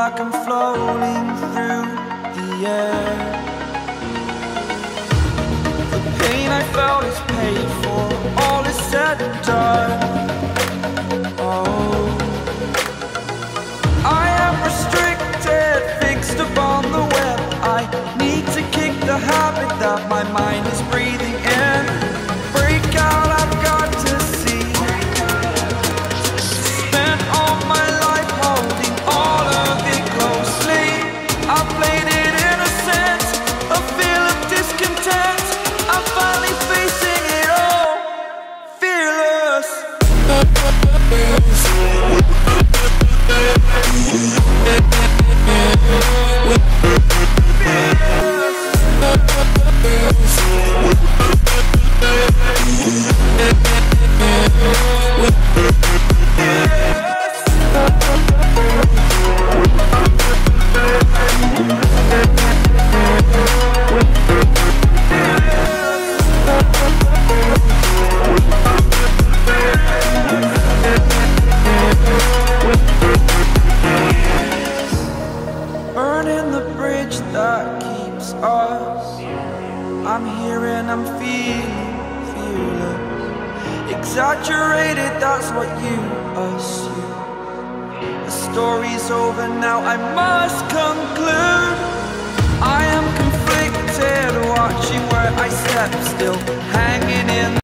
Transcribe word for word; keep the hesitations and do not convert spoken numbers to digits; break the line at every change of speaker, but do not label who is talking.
like I'm floating through the air. The pain I felt is paid for, all is said and done. Oh, I am restricted, fixed upon the web. I need to kick the habit that my mind is breathing in. Break out, I've got to see. Spent all my life holding all of it closely. I played it innocent, a feel of discontent. I'm finally facing it all, fearless. Burning the bridge that keeps us. I'm here and I'm feeling fearless. Exaggerated, that's what you assume. The story's over now, I must conclude. I am conflicted, watching where I step still, hanging in